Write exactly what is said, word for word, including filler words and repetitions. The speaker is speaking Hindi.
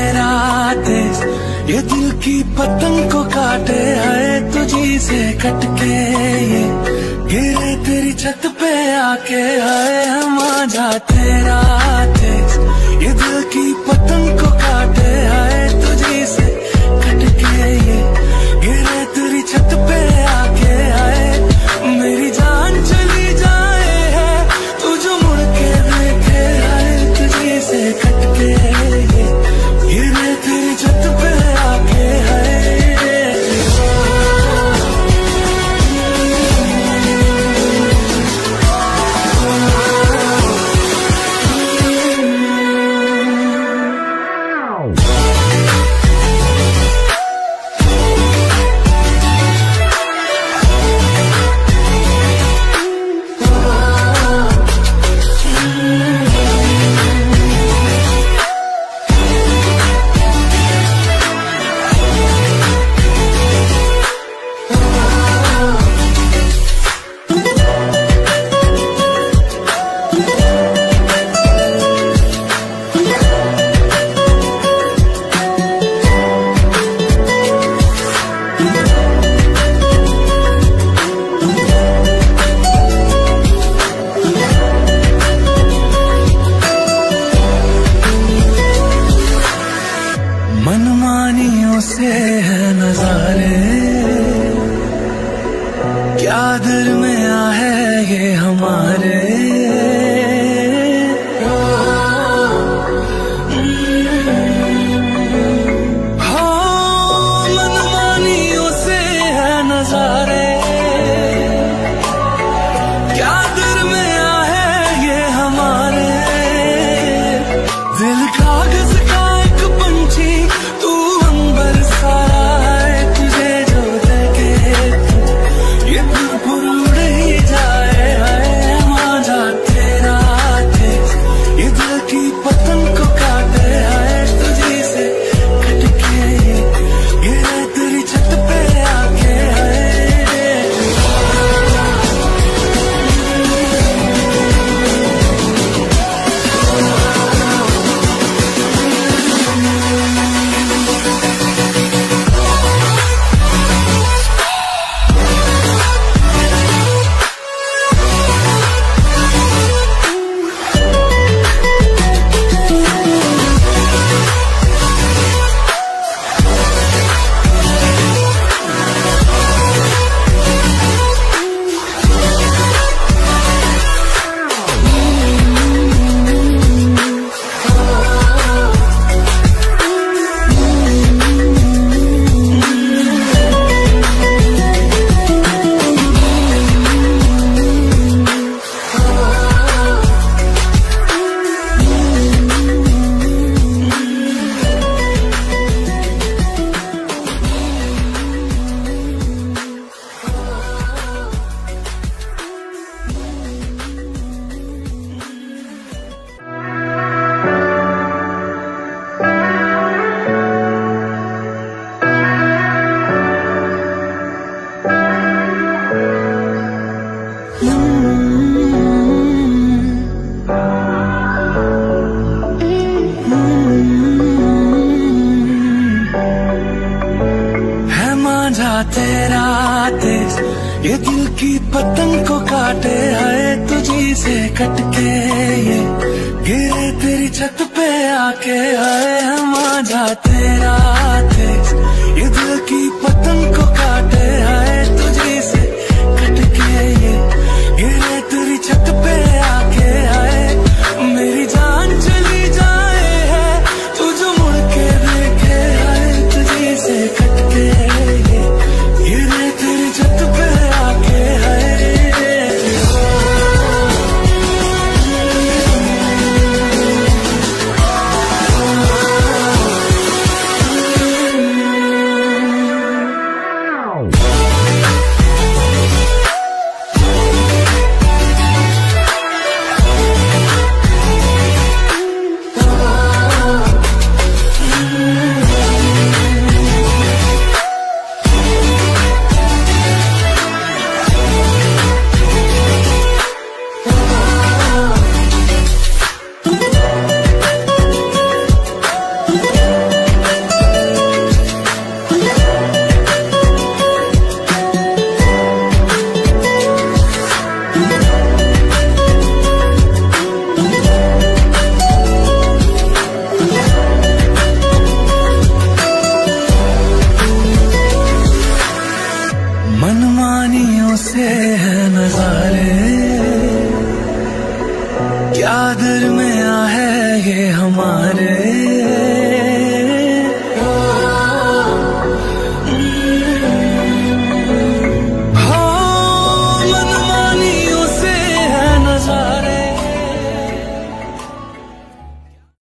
तेरा देश, ये दिल की पतंग को काटे है तुझी से कटके, ये गिरे तेरी छत पे आके है हम आजा तेरा देश, ये दिल की पतंग को काटे है तुझी से कटके, ये गिरे तेरी छत पे आके है मेरी जान चली जाए है तू जो मुड़ के देखे है तुझी से कटके, ये गिरे तेरी छत पे आके है। मनमानियों से है नजारे, क्या दरमिया है ये हमारे, हो मनमानियों से है नजारे, क्या दरमिया है ये हमारे, दिल कागज का एक पंछी तू अंबर सारा है तुझे जो देखे ये भूल उड़ ही जाए है मांझा तेरा देश, ये दिल की पतंग को काटे है तुझी से कटके, गिरे तेरी छत पे आके है। तेरा देश, ये दिल की पतंग को काटे है तुझी से कटके, ये गिरे तेरी छत पे आके है हम आजा तेरा देश, ये दिल की पतंग को काटे है तुझी से कटके, ये गिरे तेरी छत पे आके है मेरी जान चली जाए है तू जो मुड़ के देखे है तुझी से कटके, गिरे तेरी छत पे आके है। मारे